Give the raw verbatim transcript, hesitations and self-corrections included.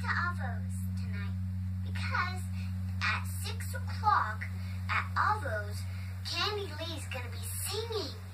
to Avo's tonight because at six o'clock at Avo's, Candy Lee's gonna be singing.